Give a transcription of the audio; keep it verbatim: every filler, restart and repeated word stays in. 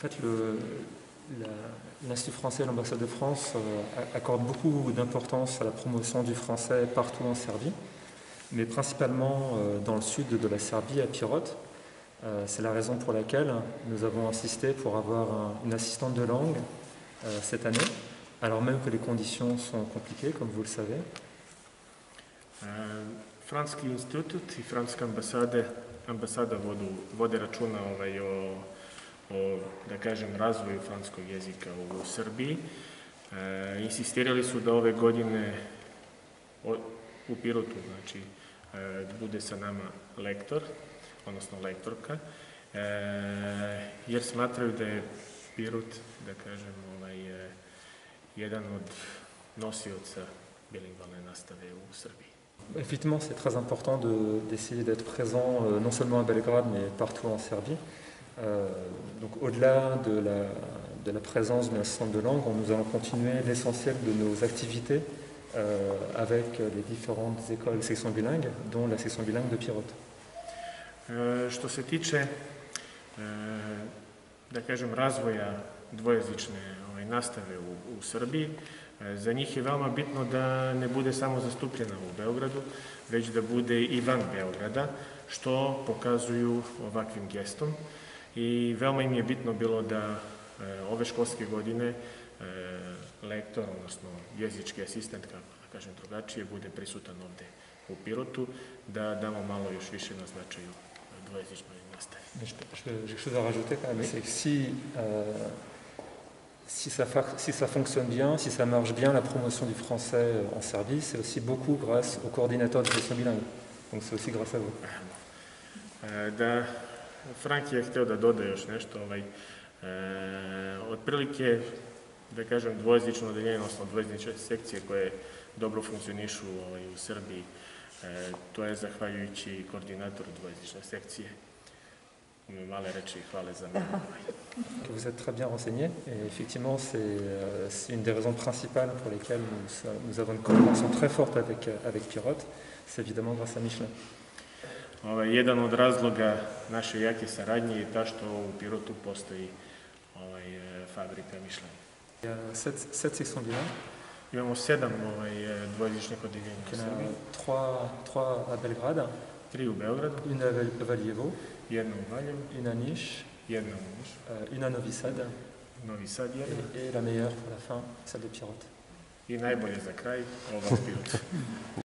fait, l'Institut français et l'ambassade de France euh, accordent beaucoup d'importance à la promotion du français partout en Serbie, mais principalement euh, dans le sud de la Serbie, à Pirot. Euh, C'est la raison pour laquelle nous avons insisté pour avoir un, une assistante de langue euh, cette année, alors même que les conditions sont compliquées, comme vous le savez. Uh, Francuski institut i francuska ambasade, ambasada vodu, vode računa ovaj, o, o, da kažem, razvoju francuskog jezika u Srbiji. E, insistirali su da ove godine o, u Pirotu, znači, e, bude sa nama lektor, odnosno lektorka, e, jer smatraju da je Pirot, da kažem, ovaj, e, jedan od nosioca bilingvalne nastave u Srbiji. Effectivement, c'est très important d'essayer de, d'être présent euh, non seulement à Belgrade, mais partout en Serbie. Euh, donc au-delà de la, de la présence d'une assistante de langue, nous allons continuer l'essentiel de nos activités euh, avec les différentes écoles sections bilingues, dont la section bilingue de Pirot. E, što se tiče, e, da kažem, razvoja dvojezične ovaj, nastave u, u Srbiji, za njih je veoma bitno da ne bude samo zastupljena u Beogradu, već da bude i van Beograda, što pokazuju ovakvim gestom. I veoma im je bitno bilo da e, ove školske godine e, lektor, odnosno jezički asistent, kako da kažem drugačije, bude prisutan ovde u Pirotu, da damo malo još više na značaju dvojezičnoj nastavi. J'ai quelque chose à rajouter quand même, c'est que si... Euh, Si ça, si ça fonctionne bien, si ça marche bien, la promotion du français en Serbie, c'est aussi beaucoup grâce au coordinateur de section bilingue. Donc c'est aussi grâce à vous. Da, Frank je hteo da doda još nešto. Ovaj, e, otprilike, da kažem, dvojezično odeljenje, odnosno dvojezične sekcije koje dobro funkcionišu ovaj, u Srbiji, e, to je zahvaljujući koordinatoru dvojezične sekcije. Que vous êtes très bien renseigné et effectivement c'est euh, une des raisons principales pour lesquelles nous, nous avons une collaboration très forte avec, avec Pirot, c'est évidemment grâce à Michelin. Ovaj, jedan od razloga naše jake saradnje je ta što u Pirotu postoji ovaj, fabrika Michelin. Il y a sept, sept sections bilingues. Imamo sedam ovaj, dvojezičnih odeljenja u Srbiji. Trois, trois à Belgrade. Tri u Beogradu. Une à Valjevo. Jedna u Valjevu. Une à Niš. Jedna u Niš. Euh, une à Novi Sad. Novi Sad jedna. Et, et la meilleure pour la fin, celle de Pirot. I najbolje za kraj, ova Pirot.